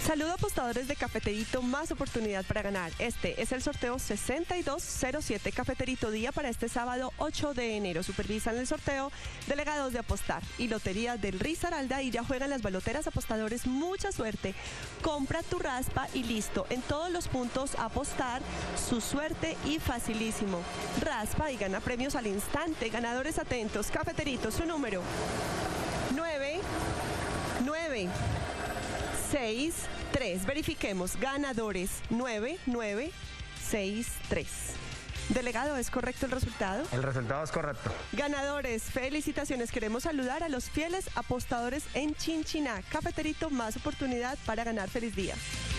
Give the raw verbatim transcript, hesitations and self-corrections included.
Saludo apostadores de Cafeterito, más oportunidad para ganar. Este es el sorteo sesenta y dos cero siete Cafeterito Día para este sábado ocho de enero. Supervisan el sorteo delegados de Apostar y Lotería del Risaralda, y ya juegan las baloteras. Apostadores, mucha suerte. Compra tu raspa y listo. En todos los puntos Apostar, su suerte y facilísimo. Raspa y gana premios al instante. Ganadores atentos. Cafeterito, su número nueve nueve seis tres. Verifiquemos. Ganadores nueve nueve seis tres. Delegado, ¿es correcto el resultado? El resultado es correcto. Ganadores, felicitaciones. Queremos saludar a los fieles apostadores en Chinchiná. Cafeterito, más oportunidad para ganar. Feliz día.